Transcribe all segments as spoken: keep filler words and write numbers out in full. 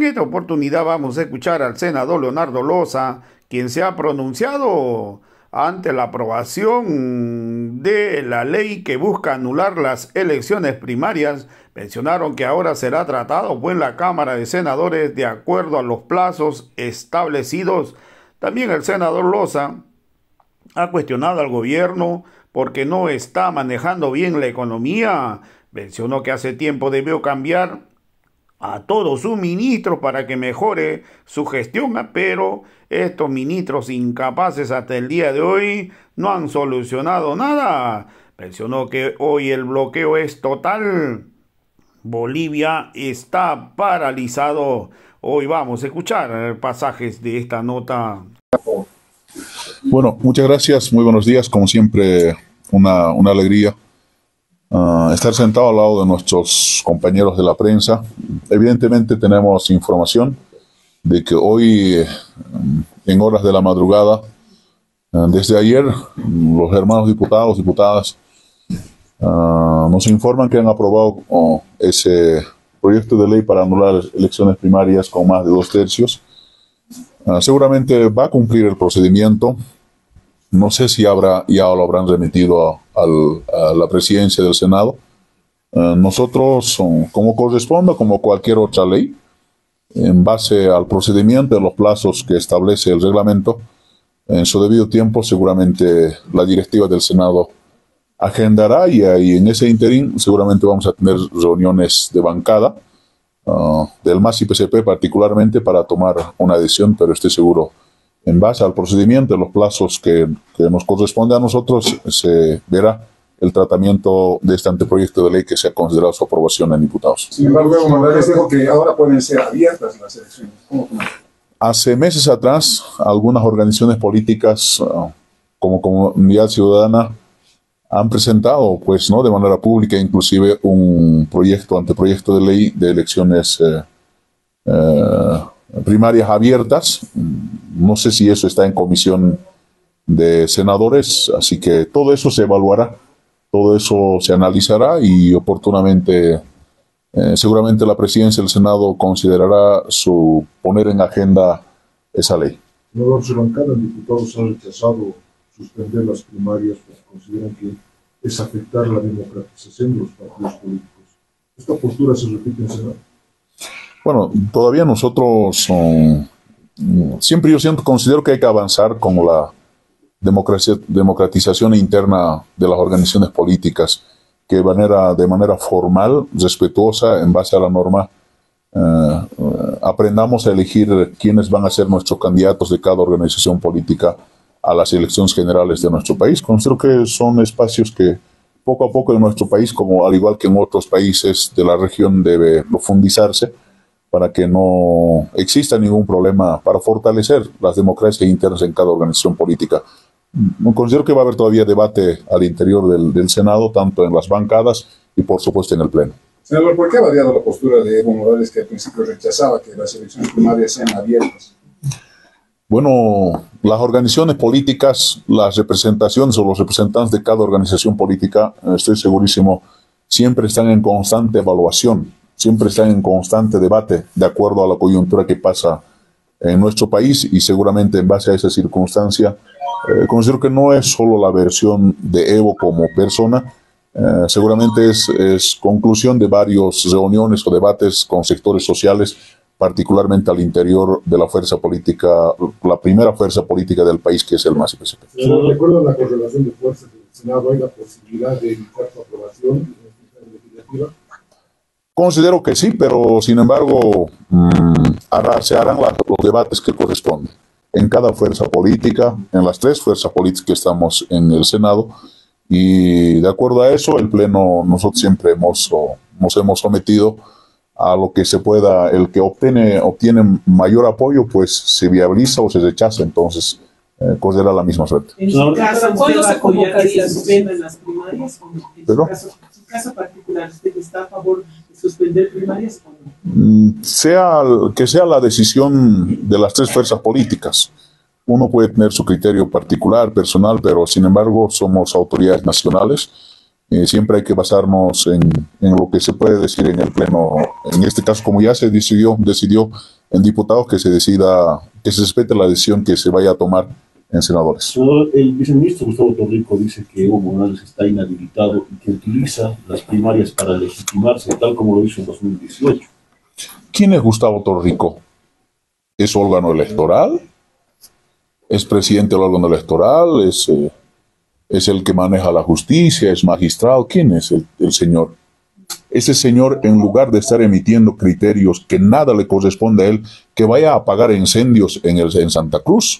esta oportunidad vamos a escuchar al senador Leonardo Loza, quien se ha pronunciado ante la aprobación de la ley que busca anular las elecciones primarias. Mencionaron que ahora será tratado pues, en la Cámara de Senadores de acuerdo a los plazos establecidos. También el senador Loza ha cuestionado al gobierno porque no está manejando bien la economía. Mencionó que hace tiempo debió cambiar a todos sus ministros para que mejore su gestión, pero estos ministros incapaces hasta el día de hoy no han solucionado nada. Mencionó que hoy el bloqueo es total. Bolivia está paralizado. Hoy vamos a escuchar pasajes de esta nota. Bueno, muchas gracias, muy buenos días, como siempre una, una alegría uh, estar sentado al lado de nuestros compañeros de la prensa. Evidentemente tenemos información de que hoy, en horas de la madrugada, uh, desde ayer, los hermanos diputados, diputadas, uh, nos informan que han aprobado uh, ese proyecto de ley para anular elecciones primarias con más de dos tercios. Uh, seguramente va a cumplir el procedimiento. No sé si habrá, ya lo habrán remitido a, a, a la presidencia del Senado. Uh, nosotros, um, como corresponda, como cualquier otra ley, en base al procedimiento de los plazos que establece el reglamento, en su debido tiempo seguramente la directiva del Senado agendará y, y en ese interín seguramente vamos a tener reuniones de bancada uh, del M A S y P C P particularmente para tomar una decisión, pero estoy seguro en base al procedimiento de los plazos que, que nos corresponde a nosotros se verá el tratamiento de este anteproyecto de ley que se ha considerado su aprobación en diputados. Sin embargo, Evo Morales dijo que ahora pueden ser abiertas las elecciones. ¿Cómo, cómo? Hace meses atrás, algunas organizaciones políticas uh, como Comunidad Ciudadana han presentado, pues, ¿no?, de manera pública, inclusive un proyecto, anteproyecto de ley de elecciones eh, eh, primarias abiertas. No sé si eso está en comisión de senadores, así que todo eso se evaluará, todo eso se analizará y oportunamente, eh, seguramente la presidencia del Senado considerará su poner en agenda esa ley. Senador, su bancada de diputados ha rechazado suspender las primarias porque consideran que es afectar la democratización de los partidos políticos. ¿Esta postura se repite en Senado? Bueno, todavía nosotros, um, siempre yo siempre considero que hay que avanzar con la democracia, democratización interna de las organizaciones políticas, que de manera, de manera formal, respetuosa, en base a la norma, uh, uh, aprendamos a elegir quiénes van a ser nuestros candidatos de cada organización política a las elecciones generales de nuestro país. Considero que son espacios que poco a poco en nuestro país, como al igual que en otros países de la región, debe profundizarse para que no exista ningún problema, para fortalecer las democracias internas en cada organización política. Considero que va a haber todavía debate al interior del, del Senado, tanto en las bancadas y por supuesto en el Pleno. Senador, ¿por qué ha variado la postura de Evo Morales, que al principio rechazaba que las elecciones primarias sean abiertas? Bueno, las organizaciones políticas, las representaciones o los representantes de cada organización política, estoy segurísimo, siempre están en constante evaluación, siempre están en constante debate de acuerdo a la coyuntura que pasa en nuestro país y seguramente en base a esa circunstancia, eh, considero que no es solo la versión de Evo como persona, eh, seguramente es, es conclusión de varias reuniones o debates con sectores sociales, particularmente al interior de la fuerza política, la primera fuerza política del país, que es el M A S y P C P. De acuerdo a la correlación de fuerzas del Senado, ¿hay la posibilidad de evitar su aprobación en esta legislativa? Considero que sí, pero sin embargo mmm, hará, se harán la, los debates que corresponden en cada fuerza política, en las tres fuerzas políticas que estamos en el Senado, y de acuerdo a eso el Pleno, nosotros siempre hemos, o, nos hemos sometido a lo que se pueda. El que obtiene, obtiene mayor apoyo, pues se viabiliza o se rechaza, entonces eh, correrá la misma suerte. En su caso, ¿cuándo se convocaría a suspender las primarias? ¿O no? En ¿Pero? su caso, en su caso particular, ¿usted está a favor de suspender primarias o no? Sea, que sea la decisión de las tres fuerzas políticas. Uno puede tener su criterio particular, personal, pero sin embargo somos autoridades nacionales. Eh, siempre hay que basarnos en, en lo que se puede decir en el Pleno. En este caso, como ya se decidió, decidió en diputados que se decida, que se respete la decisión que se vaya a tomar en senadores. Senador, el viceministro Gustavo Torrico dice que Evo Morales está inhabilitado y que utiliza las primarias para legitimarse, tal como lo hizo en dos mil dieciocho. ¿Quién es Gustavo Torrico? ¿Es órgano electoral? ¿Es presidente del órgano electoral? ¿Es, eh, es el que maneja la justicia? ¿Es magistrado? ¿Quién es el, el señor? Ese señor, en lugar de estar emitiendo criterios que nada le corresponde a él, que vaya a apagar incendios en, el, en Santa Cruz,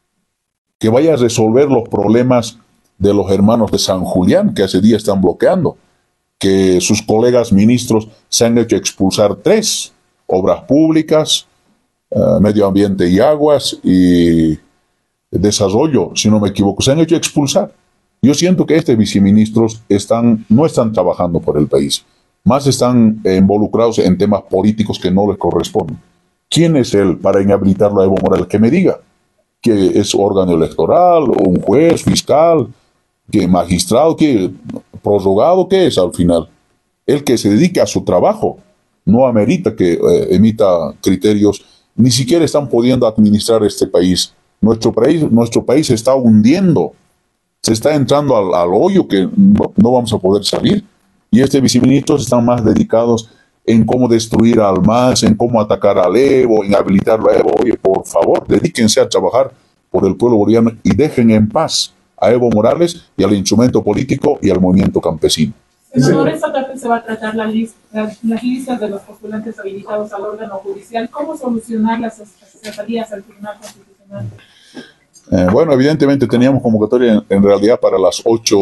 que vaya a resolver los problemas de los hermanos de San Julián, que hace días están bloqueando, que sus colegas ministros se han hecho expulsar tres, obras públicas, uh, medio ambiente y aguas, y desarrollo, si no me equivoco, se han hecho expulsar. Yo siento que estos viceministros están, no están trabajando por el país, más están eh, involucrados en temas políticos que no les corresponden. ¿Quién es él para inhabilitarlo a Evo Morales? Que me diga que es órgano electoral, un juez, fiscal, que magistrado, que prorrogado, ¿qué es al final? El que se dedique a su trabajo no amerita que eh, emita criterios, ni siquiera están pudiendo administrar este país. Nuestro país, nuestro país se está hundiendo, se está entrando al, al hoyo que no, no vamos a poder salir. Y estos viceministros están más dedicados en cómo destruir al M A S, en cómo atacar al Evo, en habilitarlo a Evo. Oye, por favor, dedíquense a trabajar por el pueblo boliviano y dejen en paz a Evo Morales y al instrumento político y al movimiento campesino. Senador, esta tarde se va a tratar la lista, las, las listas de los postulantes habilitados al órgano judicial. ¿Cómo solucionar las asesorías al Tribunal Constitucional? Eh, bueno, evidentemente teníamos convocatoria en, en realidad para las ocho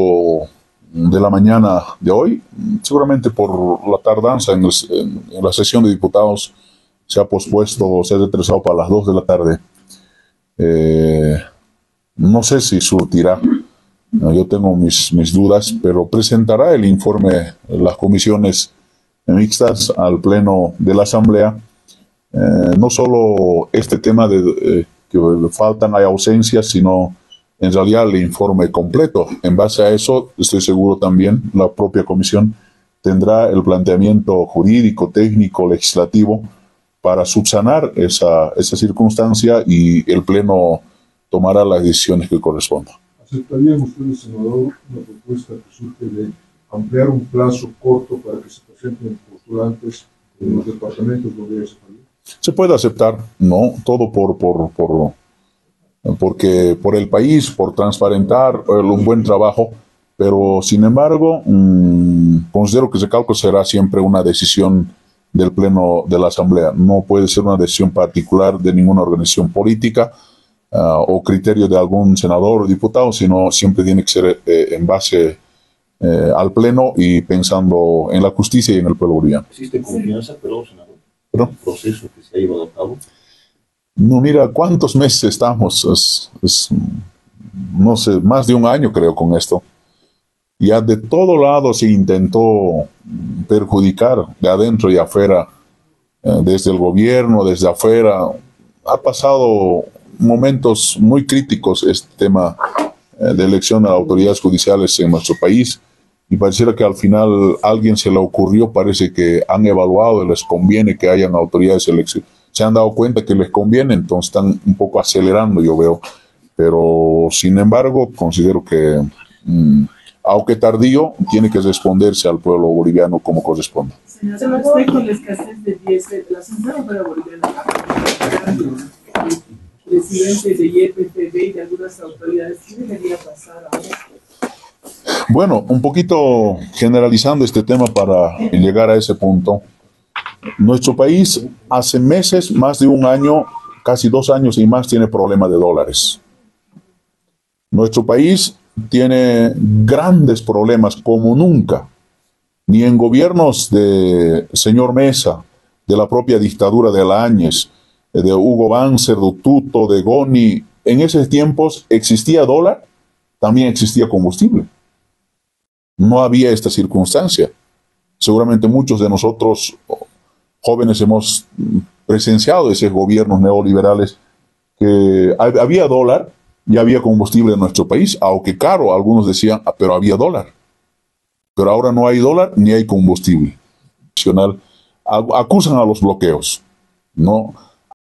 de la mañana de hoy. Seguramente por la tardanza en, el, en, en la sesión de diputados se ha pospuesto, se ha retrasado para las dos de la tarde. Eh, no sé si surtirá. No, yo tengo mis, mis dudas, pero presentará el informe las comisiones mixtas al Pleno de la Asamblea. Eh, no solo este tema de eh, que faltan, hay ausencias, sino en realidad el informe completo. En base a eso, estoy seguro también, la propia comisión tendrá el planteamiento jurídico, técnico, legislativo para subsanar esa, esa circunstancia y el Pleno tomará las decisiones que correspondan. ¿Aceptarían ustedes, senador, una propuesta que surge de ampliar un plazo corto para que se presenten postulantes en los departamentos donde haya fallido? Se puede aceptar, no, todo por, por, por, porque por el país, por transparentar un buen trabajo, pero sin embargo, mmm, considero que ese cálculo será siempre una decisión del Pleno de la Asamblea. No puede ser una decisión particular de ninguna organización política uh, o criterio de algún senador o diputado, sino siempre tiene que ser eh, en base eh, al Pleno y pensando en la justicia y en el pueblo boliviano. ¿Existe confianza, pero, senador, ¿Pero? el proceso que se ha llevado a cabo? No, mira, ¿cuántos meses estamos? Es, es, no sé, más de un año creo con esto. Ya de todo lado se intentó perjudicar, de adentro y afuera, eh, desde el gobierno, desde afuera. Ha pasado momentos muy críticos este tema eh, de elección a autoridades judiciales en nuestro país, y pareciera que al final a alguien se le ocurrió, parece que han evaluado y les conviene que hayan autoridades de elección. Se han dado cuenta que les conviene, entonces están un poco acelerando, yo veo. Pero, sin embargo, considero que... Mmm, aunque tardío, tiene que responderse al pueblo boliviano como corresponde. Señor, respecto a la escasez de diésel, la Asamblea Boliviana, presidente de Y P F B y de algunas autoridades, ¿qué debería pasar ahora? Bueno, un poquito generalizando este tema para llegar a ese punto. Nuestro país hace meses, más de un año, casi dos años y más, tiene problema de dólares. Nuestro país tiene grandes problemas como nunca, ni en gobiernos de señor Mesa, de la propia dictadura de Alañez, de Hugo Banzer, de Tuto, de Goni. En esos tiempos existía dólar, también existía combustible. No había esta circunstancia. Seguramente muchos de nosotros jóvenes hemos presenciado esos gobiernos neoliberales que había dólar y había combustible en nuestro país, aunque caro, algunos decían, ah, pero había dólar. Pero ahora no hay dólar ni hay combustible. Acusan a los bloqueos, ¿no?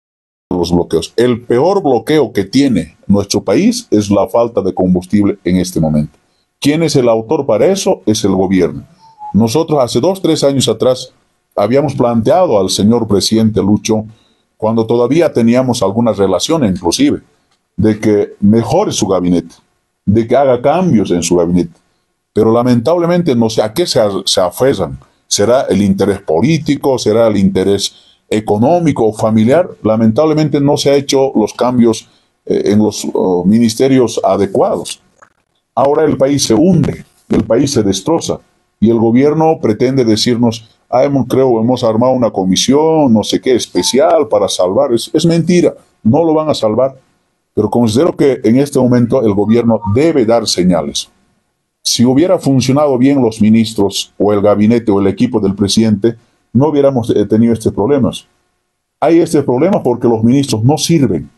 los bloqueos. El peor bloqueo que tiene nuestro país es la falta de combustible en este momento. ¿Quién es el autor para eso? Es el gobierno. Nosotros hace dos, tres años atrás habíamos planteado al señor presidente Lucho, cuando todavía teníamos alguna relación inclusive, de que mejore su gabinete, de que haga cambios en su gabinete. Pero lamentablemente no sé a qué se, se aferran. ¿Será el interés político? ¿Será el interés económico o familiar? Lamentablemente no se han hecho los cambios eh, en los uh, ministerios adecuados. Ahora el país se hunde, el país se destroza y el gobierno pretende decirnos, ah, hemos, creo, hemos armado una comisión, no sé qué, especial para salvar. Es, es mentira, no lo van a salvar. Pero considero que en este momento el gobierno debe dar señales. Si hubiera funcionado bien los ministros o el gabinete o el equipo del presidente, no hubiéramos tenido estos problemas. Hay este problema porque los ministros no sirven.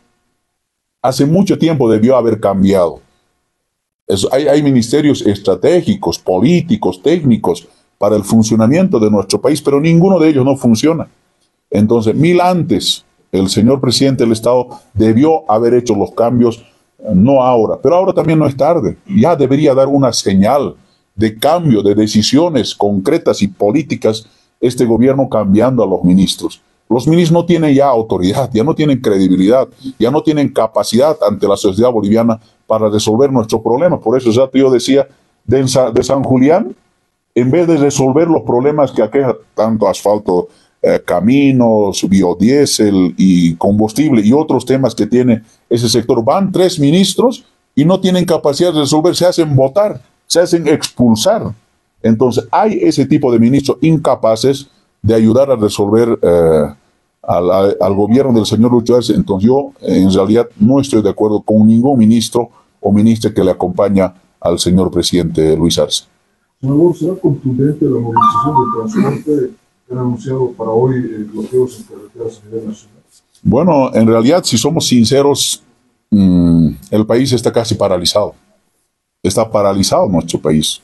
Hace mucho tiempo debió haber cambiado. Es, hay, hay ministerios estratégicos, políticos, técnicos para el funcionamiento de nuestro país, pero ninguno de ellos no funciona. Entonces, mil antes, el señor presidente del Estado debió haber hecho los cambios, no ahora, pero ahora también no es tarde. Ya debería dar una señal de cambio, de decisiones concretas y políticas, este gobierno cambiando a los ministros. Los ministros no tienen ya autoridad, ya no tienen credibilidad, ya no tienen capacidad ante la sociedad boliviana para resolver nuestros problemas. Por eso ya yo decía, de, de San Julián, en vez de resolver los problemas que aquejan tanto asfalto, eh, caminos, biodiesel y combustible y otros temas que tiene ese sector, van tres ministros y no tienen capacidad de resolver, se hacen votar, se hacen expulsar. Entonces hay ese tipo de ministros incapaces de ayudar a resolver eh, al, al gobierno del señor Lucho Arce. Entonces yo en realidad no estoy de acuerdo con ningún ministro o ministra que le acompaña al señor presidente Luis Arce. Senador, ¿será contundente la movilización de transporte que han anunciado para hoy eh, bloqueos en carreteras a nivel nacional? Bueno, en realidad, si somos sinceros, mmm, el país está casi paralizado. Está paralizado nuestro país.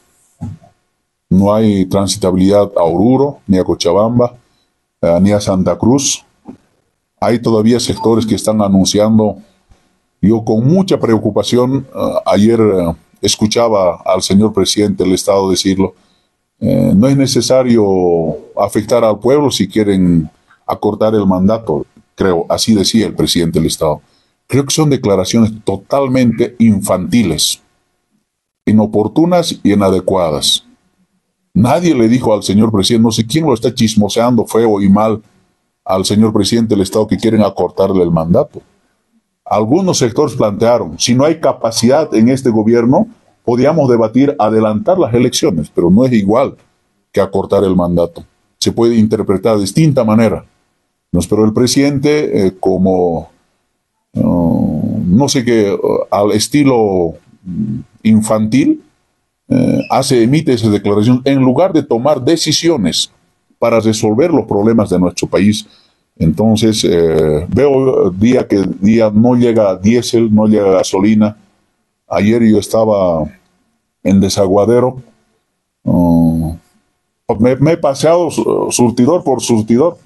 No hay transitabilidad a Oruro, ni a Cochabamba, eh, ni a Santa Cruz. Hay todavía sectores que están anunciando. Yo con mucha preocupación, uh, ayer uh, escuchaba al señor presidente del Estado decirlo, eh, no es necesario afectar al pueblo si quieren acortar el mandato, creo, así decía el presidente del Estado. Creo que son declaraciones totalmente infantiles, inoportunas y inadecuadas. Nadie le dijo al señor presidente, no sé quién lo está chismoseando feo y mal al señor presidente del Estado que quieren acortarle el mandato. Algunos sectores plantearon, si no hay capacidad en este gobierno, podríamos debatir adelantar las elecciones, pero no es igual que acortar el mandato. Se puede interpretar de distinta manera. Pero el presidente, eh, como, uh, no sé qué, uh, al estilo infantil, eh, hace, emite esa declaración en lugar de tomar decisiones para resolver los problemas de nuestro país. Entonces, eh, veo día que día no llega diésel, no llega gasolina. Ayer yo estaba en Desaguadero. Uh, me, me he paseado surtidor por surtidor